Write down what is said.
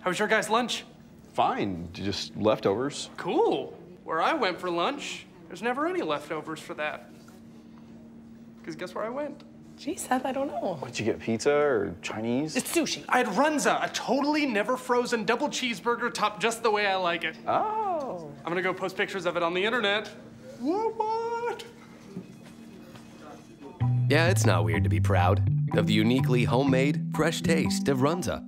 How was your guys' lunch? Fine, just leftovers. Cool. Where I went for lunch, there's never any leftovers for that. Because guess where I went? Gee, Seth, I don't know. Did you get pizza or Chinese? It's sushi. I had Runza, a totally never frozen double cheeseburger topped just the way I like it. Oh. I'm gonna go post pictures of it on the internet. What? Yeah, it's not weird to be proud of the uniquely homemade, fresh taste of Runza.